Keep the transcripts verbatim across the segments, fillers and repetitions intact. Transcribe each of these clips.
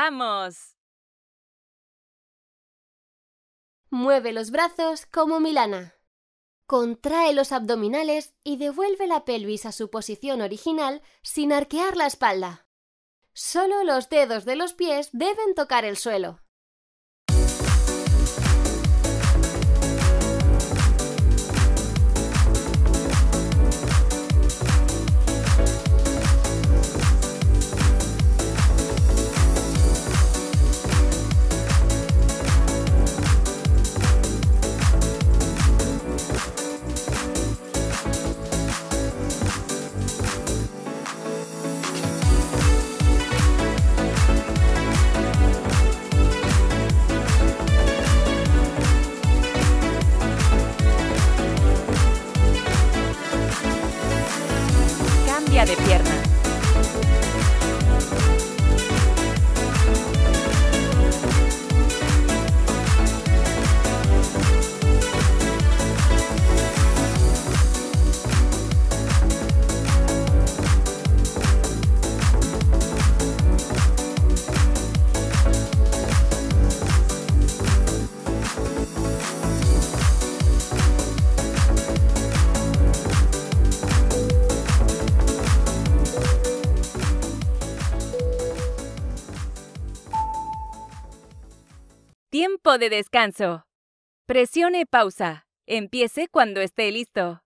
¡Vamos! Mueve los brazos como Milana. Contrae los abdominales y devuelve la pelvis a su posición original sin arquear la espalda. Solo los dedos de los pies deben tocar el suelo. Cambia de pierna. Tiempo de descanso. Presione pausa. Empiece cuando esté listo.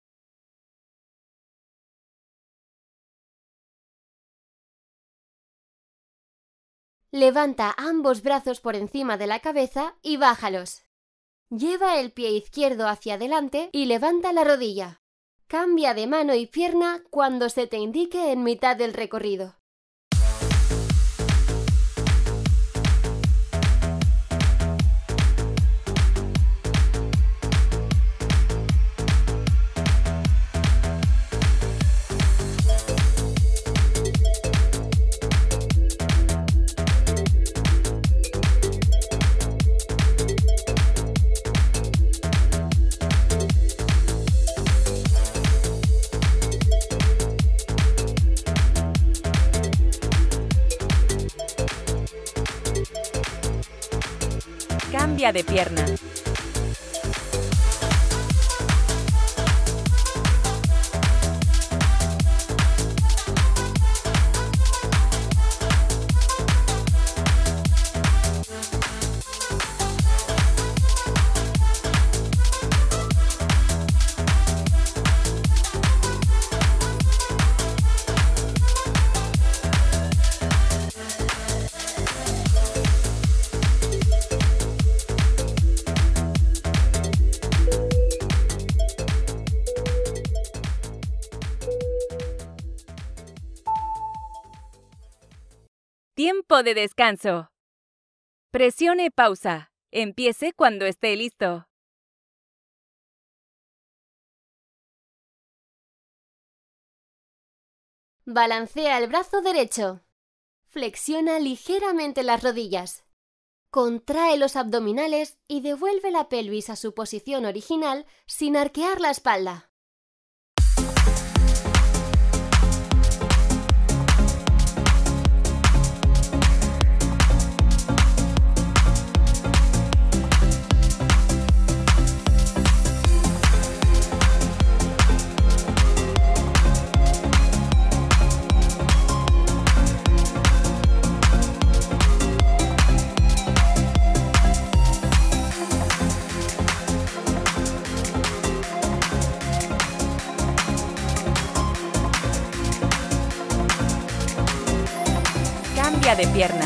Levanta ambos brazos por encima de la cabeza y bájalos. Lleva el pie izquierdo hacia adelante y levanta la rodilla. Cambia de mano y pierna cuando se te indique en mitad del recorrido. Cambia de pierna. Tiempo de descanso. Presione pausa. Empiece cuando esté listo. Balancea el brazo derecho. Flexiona ligeramente las rodillas. Contrae los abdominales y devuelve la pelvis a su posición original sin arquear la espalda. Cambia de pierna.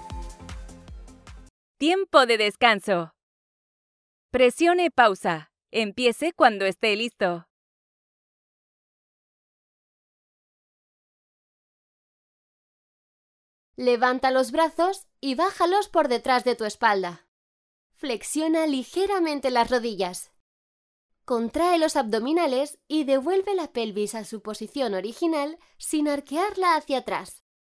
Tiempo de descanso. Presione pausa. Empiece cuando esté listo. Levanta los brazos y bájalos por detrás de tu espalda. Flexiona ligeramente las rodillas. Contrae los abdominales y devuelve la pelvis a su posición original sin arquearla hacia atrás.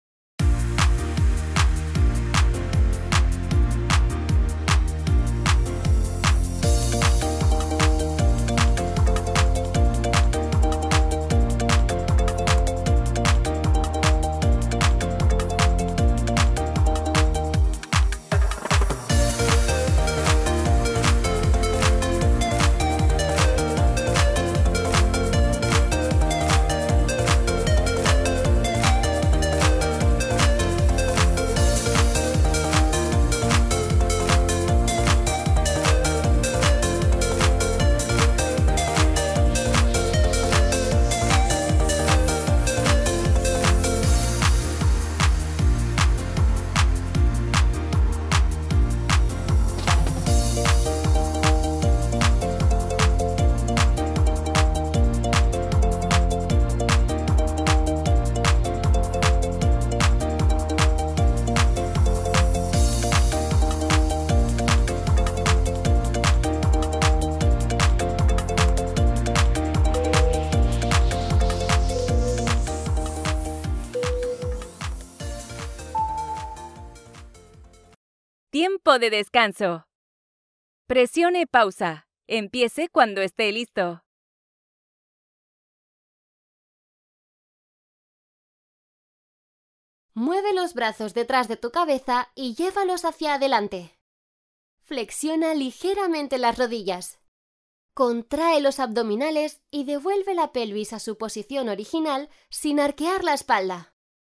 Tiempo de descanso. Presione pausa. Empiece cuando esté listo. Mueve los brazos detrás de tu cabeza y llévalos hacia adelante. Flexiona ligeramente las rodillas. Contrae los abdominales y devuelve la pelvis a su posición original sin arquear la espalda.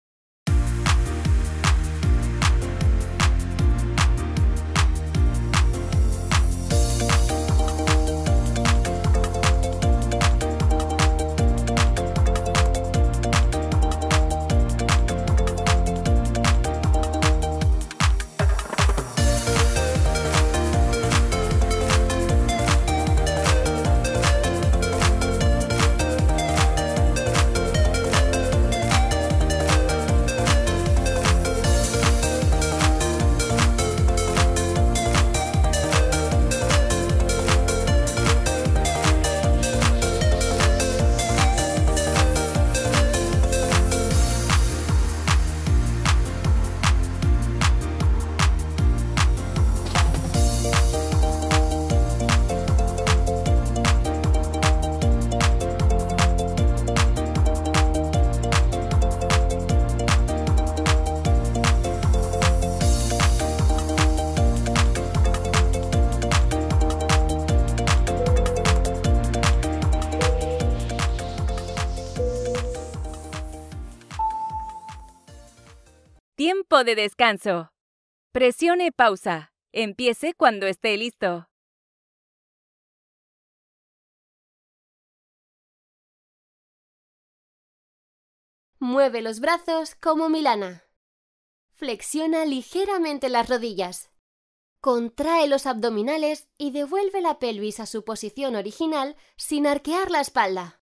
Tiempo de descanso. Presione pausa. Empiece cuando esté listo. Mueve los brazos como Milana. Flexiona ligeramente las rodillas. Contrae los abdominales y devuelve la pelvis a su posición original sin arquear la espalda.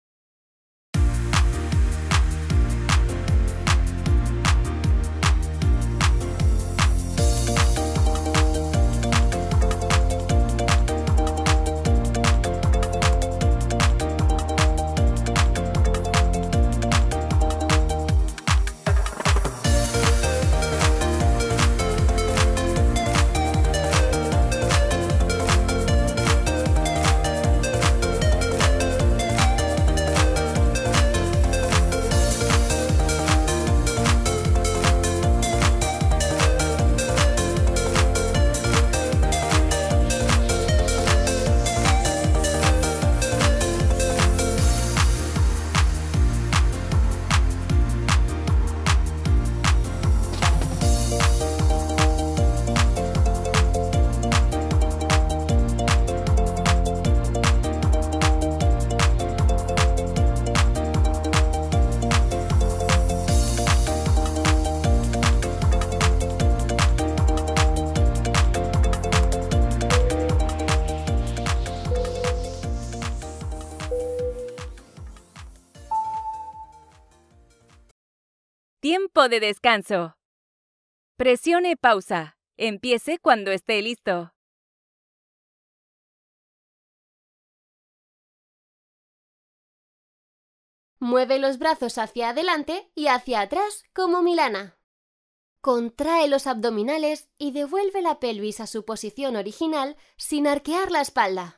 Tiempo de descanso. Presione pausa. Empiece cuando esté listo. Mueve los brazos hacia adelante y hacia atrás como Milana. Contrae los abdominales y devuelve la pelvis a su posición original sin arquear la espalda.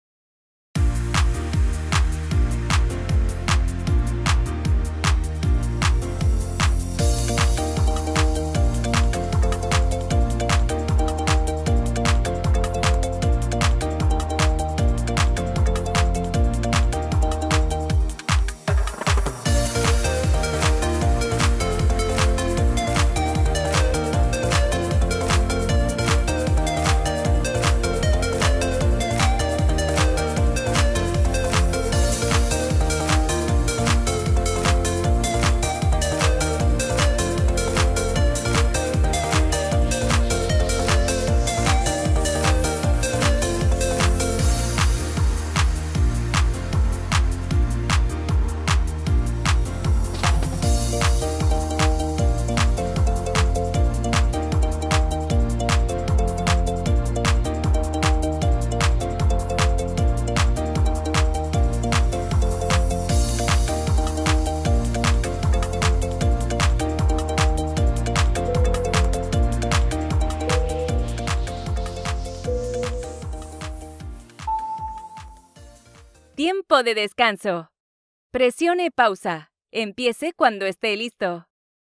Tiempo de descanso. Presione pausa. Empiece cuando esté listo.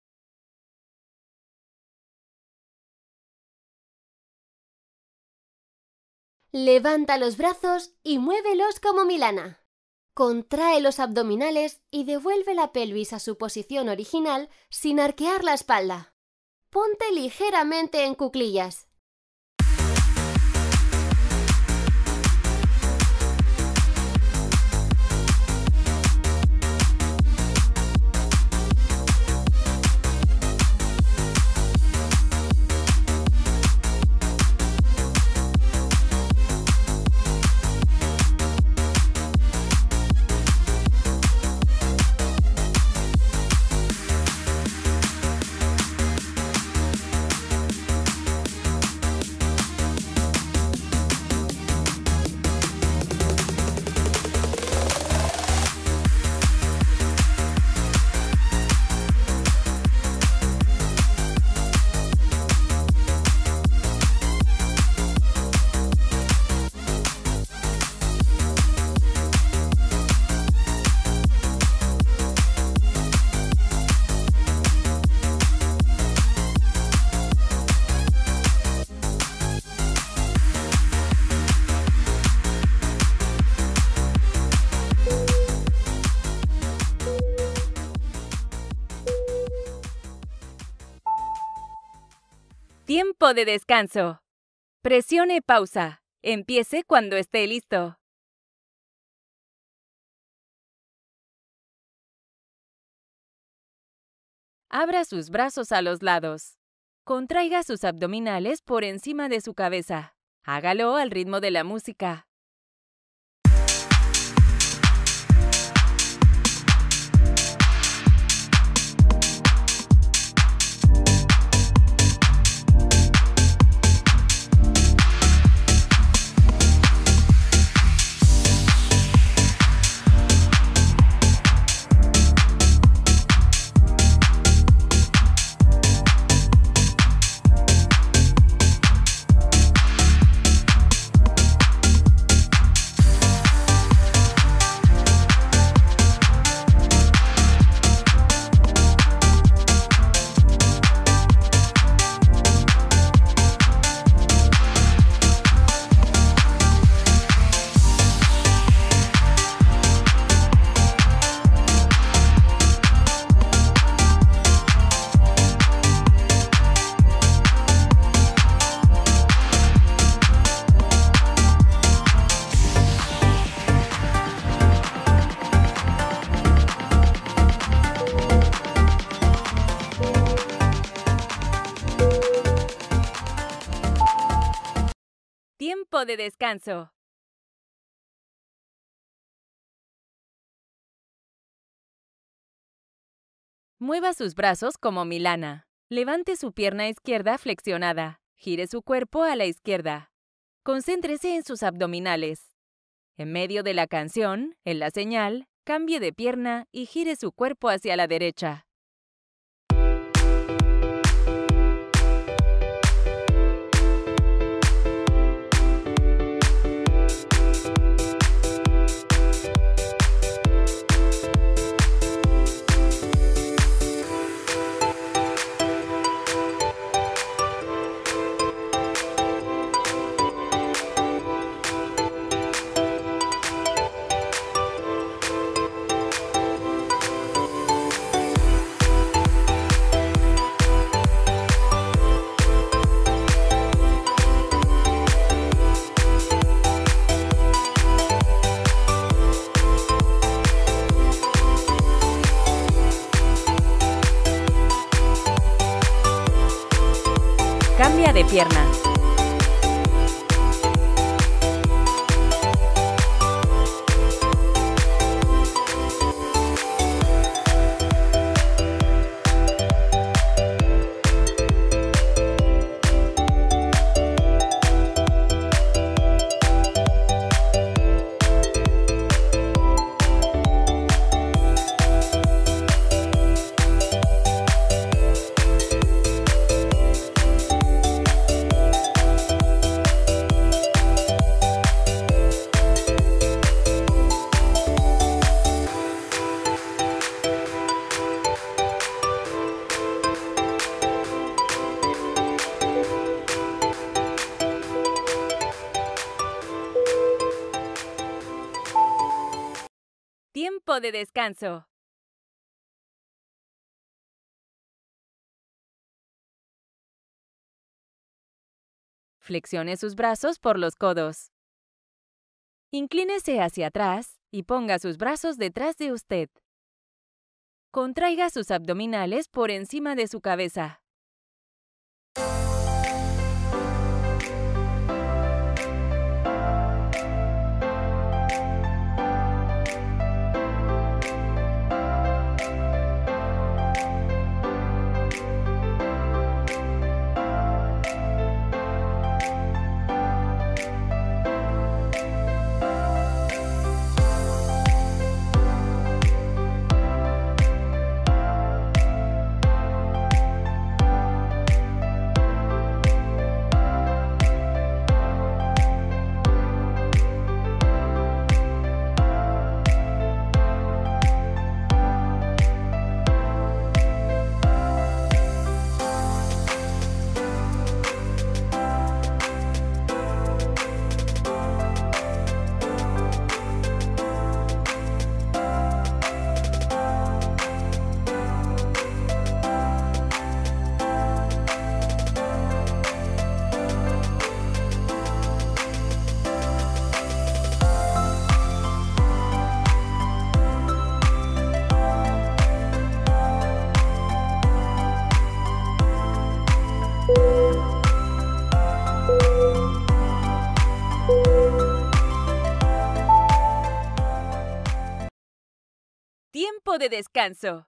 Levanta los brazos y muévelos como Milana. Contrae los abdominales y devuelve la pelvis a su posición original sin arquear la espalda. Ponte ligeramente en cuclillas. Tiempo de descanso. Presione pausa. Empiece cuando esté listo. Abra sus brazos a los lados. Contraiga sus abdominales por encima de su cabeza. Hágalo al ritmo de la música. Tiempo de descanso. Mueva sus brazos como Milana. Levante su pierna izquierda flexionada. Gire su cuerpo a la izquierda. Concéntrese en sus abdominales. En medio de la canción, en la señal, cambie de pierna y gire su cuerpo hacia la derecha. Cambia de pierna. Tiempo de descanso. Flexione sus brazos por los codos. Inclínese hacia atrás y ponga sus brazos detrás de usted. Contraiga sus abdominales por encima de su cabeza. Tiempo de descanso.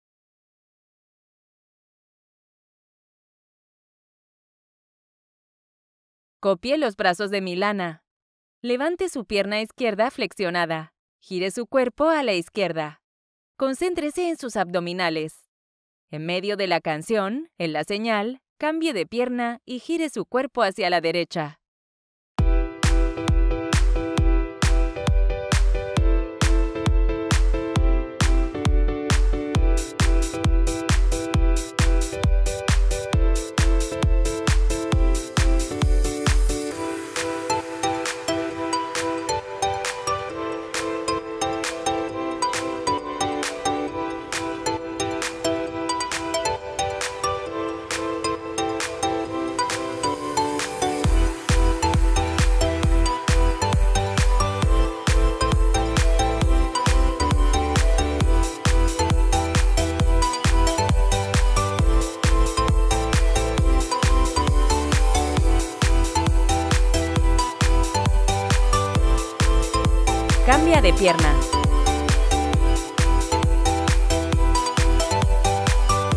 Copie los brazos de Milana. Levante su pierna izquierda flexionada. Gire su cuerpo a la izquierda. Concéntrese en sus abdominales. En medio de la canción, en la señal, cambie de pierna y gire su cuerpo hacia la derecha. Cambia de pierna.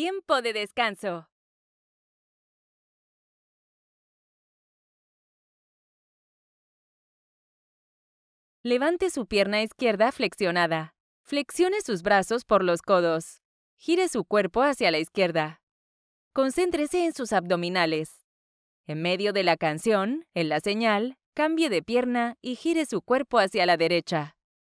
Tiempo de descanso. Levante su pierna izquierda flexionada. Flexione sus brazos por los codos. Gire su cuerpo hacia la izquierda. Concéntrese en sus abdominales. En medio de la canción, en la señal, cambie de pierna y gire su cuerpo hacia la derecha.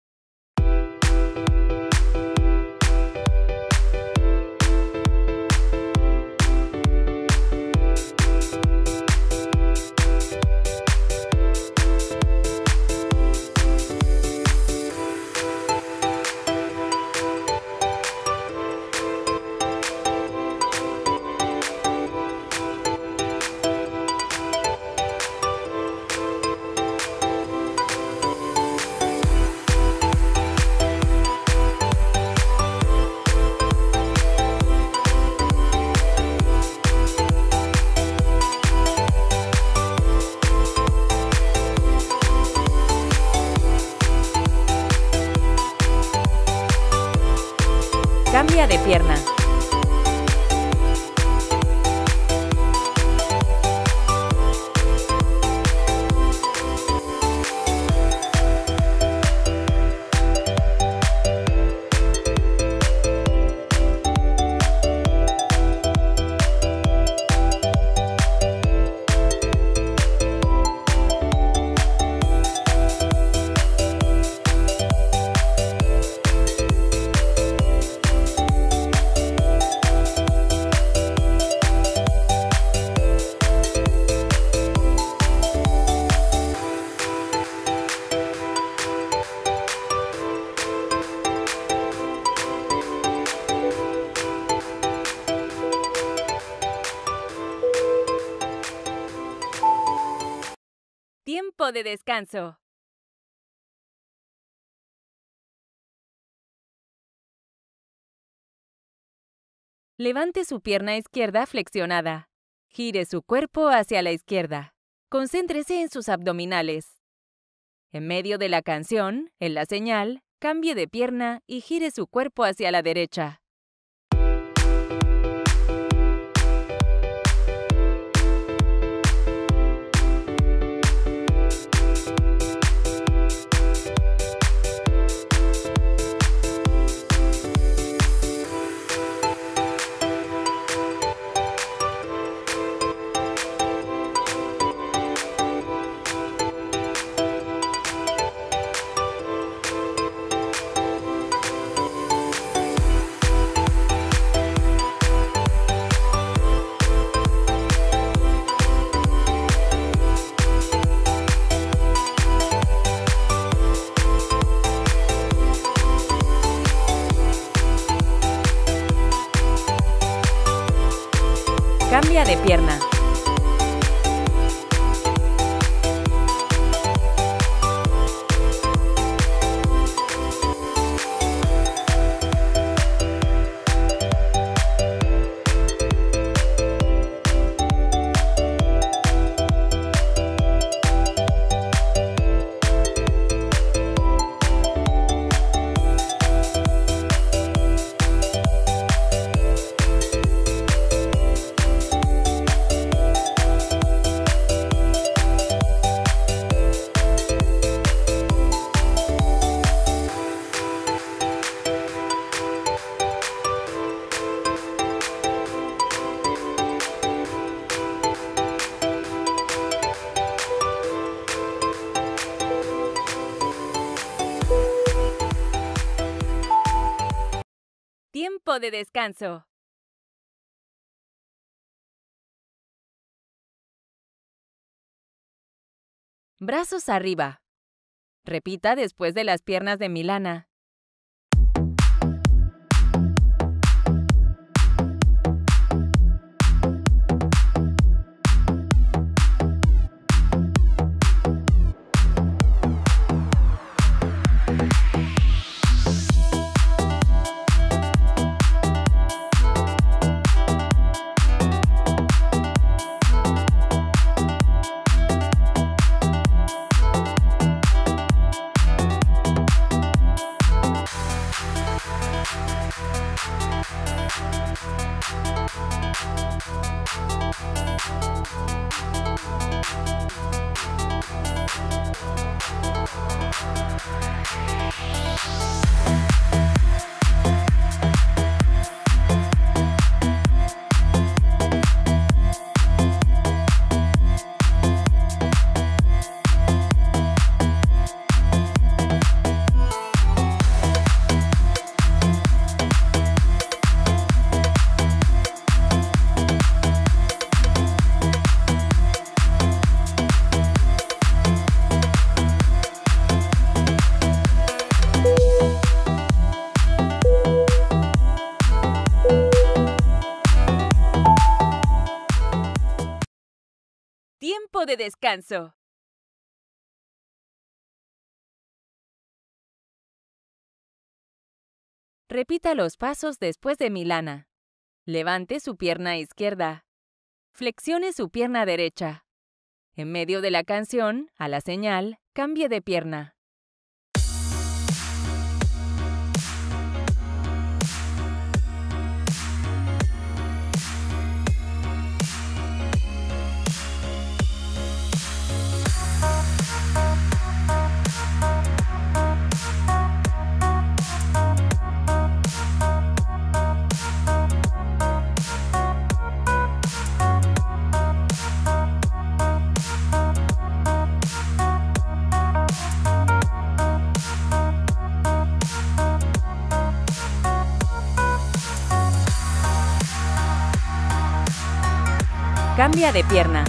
Cambia de pierna. Tiempo de descanso. Levante su pierna izquierda flexionada. Gire su cuerpo hacia la izquierda. Concéntrese en sus abdominales. En medio de la canción, en la señal, cambie de pierna y gire su cuerpo hacia la derecha. Cambia de pierna. Tiempo de descanso. Brazos arriba. Repita después de las piernas de Milana. ¡Tiempo de descanso! Repita los pasos después de Milana. Levante su pierna izquierda. Flexione su pierna derecha. En medio de la canción, a la señal, cambie de pierna. Cambia de pierna.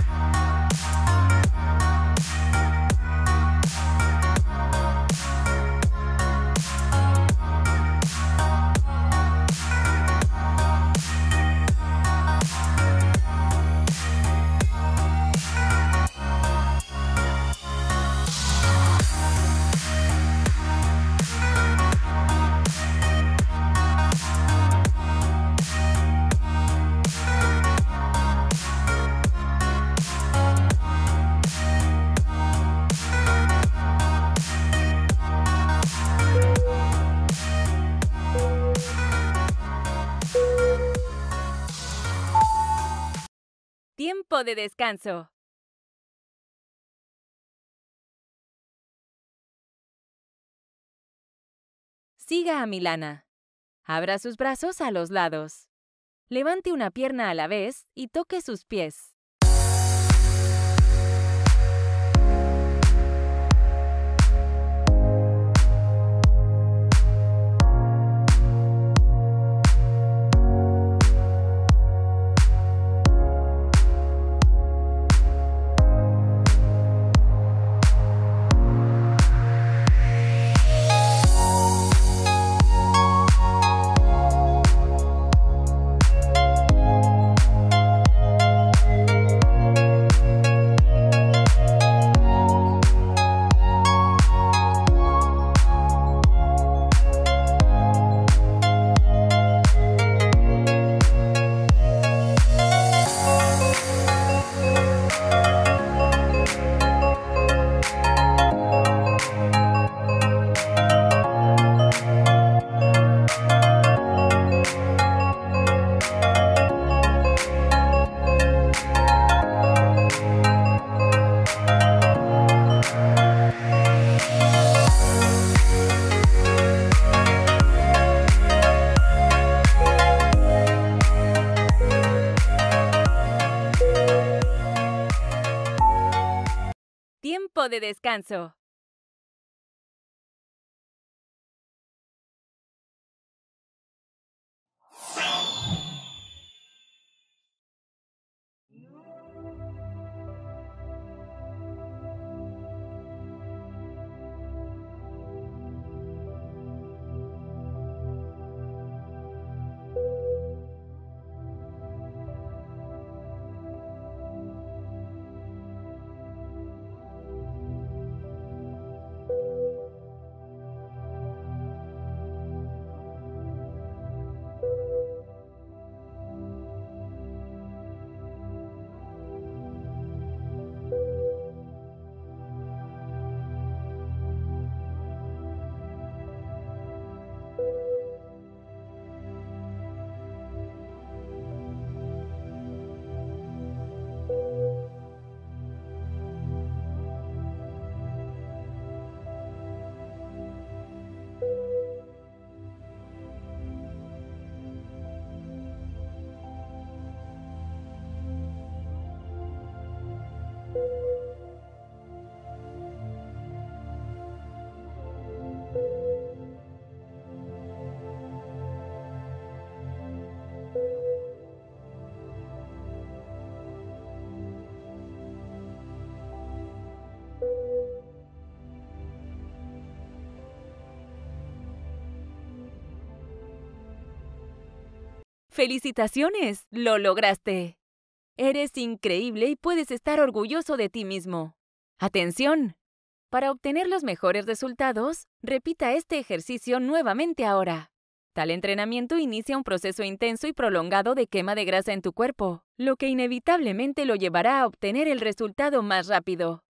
Tiempo de descanso. Siga a Milana. Abra sus brazos a los lados. Levante una pierna a la vez y toque sus pies. Tiempo de descanso. ¡Felicitaciones! ¡Lo lograste! Eres increíble y puedes estar orgulloso de ti mismo. ¡Atención! Para obtener los mejores resultados, repita este ejercicio nuevamente ahora. Tal entrenamiento inicia un proceso intenso y prolongado de quema de grasa en tu cuerpo, lo que inevitablemente lo llevará a obtener el resultado más rápido.